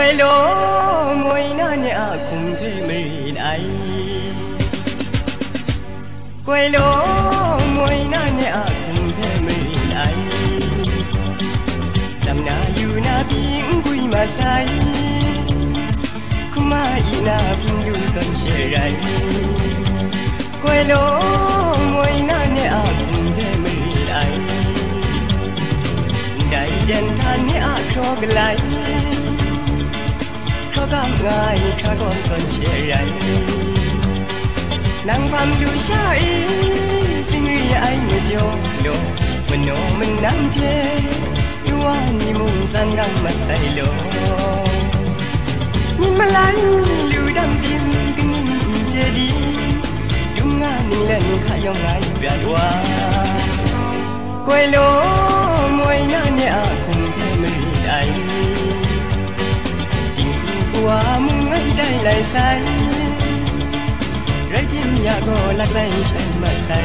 quay lố môi na nhẹ cùng thế mình ai quay lố môi na nhẹ cùng thế mình ai làm na yu na tiếng vui mà say kuma ina pindu ton cherai quay lố môi na nhẹ cùng thế mình ai đại đen than nhẹ cho lại Khám ngài khá con trẻ rảy nàng phàm đuôi trái xin người anh người cho lộ mình nô mình nắng chê yêu anh như mùng gian ngang mặt say lộ nhìn mà lại lưu đam tim kinh nhìn chê đi đúng ngã mình lần khá dòng ngài gạt qua quay lố môi na nhẹ cùng theo mình anh qua mung ấy đây lại say rơi chim nhà cô lạc đây trên mặt say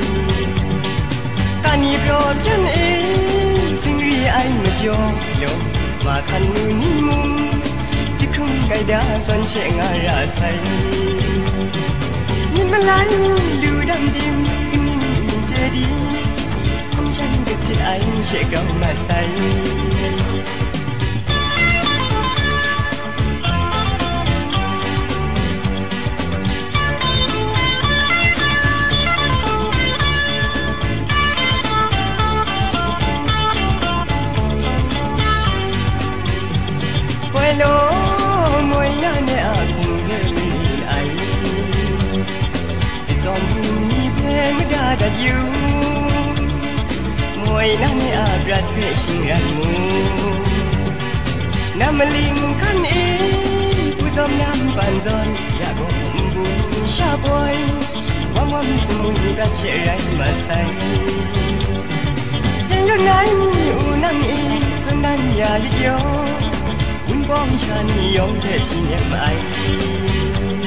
ta nhịp rồi chân ý xin ghi anh mà cho lộ mà khăn mưa ni mung chứ không cái đã son trẻ ngã ra say nhìn mà lại lưu đam tim nhìn chê đi không chân được thì anh sẽ gồng mà say lố môi na nhẹ cùng thế mình ai dòng mi về mới đã đặt yêu môi na nhẹ gạt về sinh ran mu nam linh khăn ý u dòng nam bàn giòn ya gom bu sha boy wam wam sum ra che rai mà say yang yo nai u nam ý sun nan ya yêu bom chân yong thế niệm anh